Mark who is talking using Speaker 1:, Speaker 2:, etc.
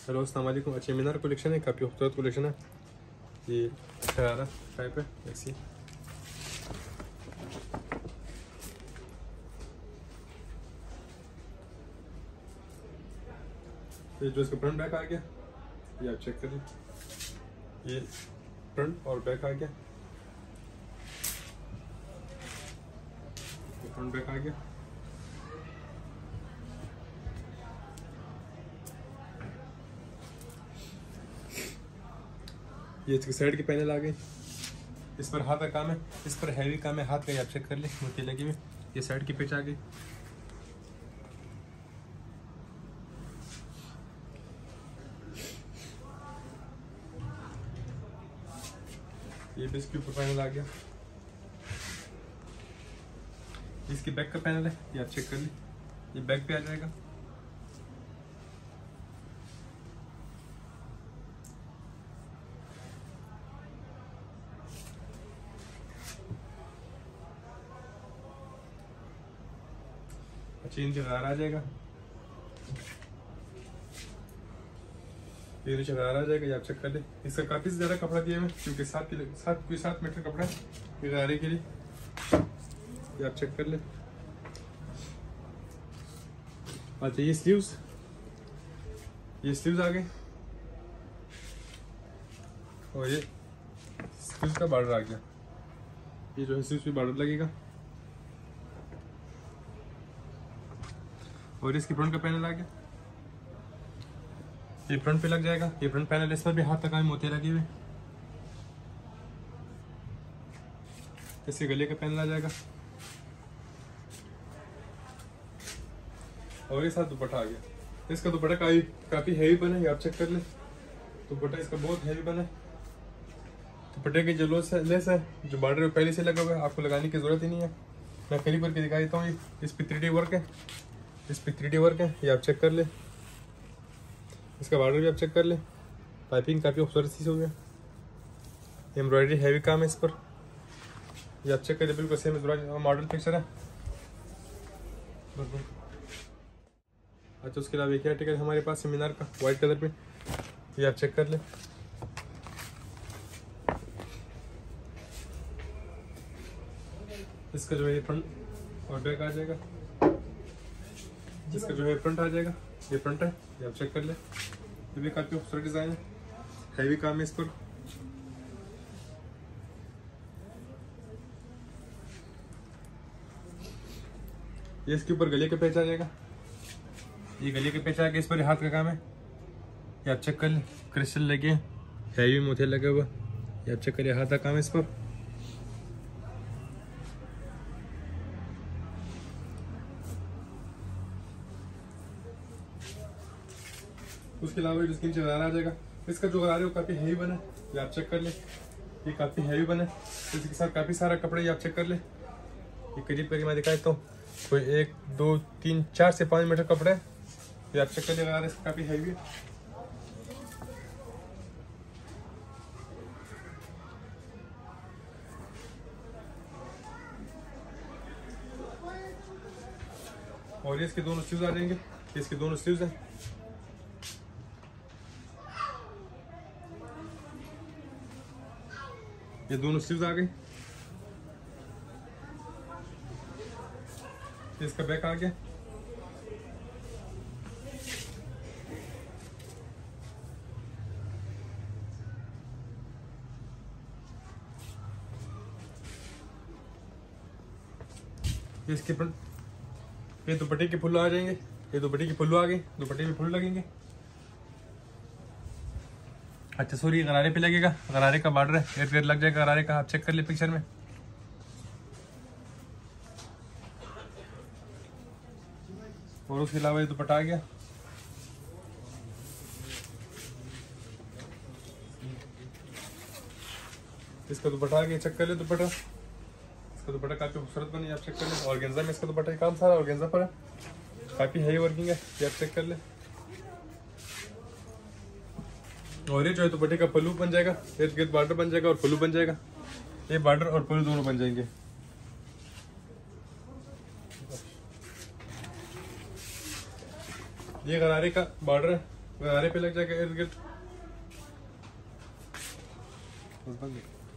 Speaker 1: Hello अस्सलाम वालेकुम। अच्छा मीनार कलेक्शन है, काफ़ी खूबसूरत कलेक्शन है। ये शरारा टाइप है, ऐसी ये जो इसका फ्रंट बैक आ गया, ये आप चेक करें। ये फ्रंट और बैक आ गया, ये फ्रंट बैक आ गया। ये इसके साइड के पैनल आ गए। इस पर हाथ का काम है, इस पर हैवी काम है हाथ का, ये आप चेक कर ले, मोती लगी हुई। ये साइड की पिच आ गई। ये भी इसके ऊपर पैनल आ गया। इसकी बैक का पैनल है, ये आप चेक कर ले, ये बैक पे आ जाएगा। अच्छा नीचे गार आ जाएगा, ये नीचे गार आ जाएगा, ये आप चेक कर ले। इसका काफी ज्यादा कपड़ा दिया है क्योंकि 7 मीटर कपड़ा है ये गारे के लिए, ये आप चेक कर ले। अच्छा ये स्लीव्स आ गए और ये स्लीव्स का बॉर्डर आ गया। ये जो है स्लीव्स पे बॉर्डर लगेगा और इसकी फ्रंट का पैनल आ गया, ये फ्रंट पे लग जाएगा। ये फ्रंट पैनल, इस पर भी हाथ तक मोती लगी हुई। इसके गले का पैनल आ जाएगा और ये साथ दुपट्टा आ गया। इसका दुपट्टा काफी हैवी बना है, आप चेक कर ले। दुपट्टा इसका बहुत हैवी बना है। दुपट्टे की जो लेस है, जो बॉर्डर पहले से लगा हुआ है, आपको लगाने की जरूरत ही नहीं है। मैं करीब करके दिखा देता हूँ। इस पे 3D वर्क है, ये आप चेक कर ले। इसका बॉर्डर भी आप चेक कर ले, पाइपिंग काफ़ी खूबसूरत सी हुई है। एम्ब्रॉयडरी हैवी काम है इस पर, ये आप चेक करिए, बिल्कुल सेम मॉडल पिक्चर है। अच्छा उसके अलावा एक आर्टिकल हमारे पास है मीनार का, वाइट कलर पे, ये आप चेक कर ले। इसका जो है फ्रंट और बैक आ जाएगा। इसका जो है फ्रंट आ जाएगा, ये फ्रंट है, ये आप चेक कर ले। ये भी काफी खूबसूरत डिजाइन है, हैवी काम है इस पर। ये इसके ऊपर गले के पेच आ जाएगा, ये गले के पेच आ गया। इस पर हाथ का काम है, ये आप चेक कर ले। क्रिस्टल लगे, हैवी मोती लगे हुआ, ये आप चेक करिए, हाथ का काम है इस पर। उसके अलावा इसके नीचे गरारा आ जाएगा। इसका जो गरारा है वो काफी हैवी बना है, ये आप चेक कर ले। ये काफी हैवी बना है, इसके साथ काफी सारा कपड़ा, ये आप चेक कर ले। ये करीब करके मैं दिखा देता हूँ, कोई 1 2 3 4 से 5 मीटर कपड़ा है, ये आप चेक कर ले। गरारा इसका काफी हैवी है। और ये इसके दोनों स्लीव्स आ जाएंगे, इसके दोनों स्लीव्स हैं। ये दोनों स्लीव्स आ गई। इसका बैक आ गया। इसके फ्रंट, ये दुपट्टे के फुल आ जाएंगे, ये दुपट्टे की फुल्लू आ गई, दुपट्टे में फुल लगेंगे। अच्छा सॉरी, गरारे पे लगेगा, गरारे का बॉर्डर है, एयर लग जाएगा गरारे का, आप चेक कर ले पिक्चर में। और उसके अलावा ये दुपट्टा आ गया। इसका दुपट्टा आ गया, चेक कर ले दुपट्टा। इसका दुपट्टा काफी खूबसूरत बनी, आप चेक कर ले। ऑर्गेन्जा में इसका दुपट्टा काम सारा ऑर्गेन्जा पर है, काफी हैवी वर्किंग है, ये आप चेक कर ले। और ये जो है दुपट्टे का पल्लू बन जाएगा, इर्द गिर्द बॉर्डर बन जाएगा और पल्लू बन जाएगा। ये बॉर्डर और पल्लू दोनों बन जाएंगे। ये गरारे का बॉर्डर है, गरारे पे लग जाएगा इर्द गिर्द। बस बन गया।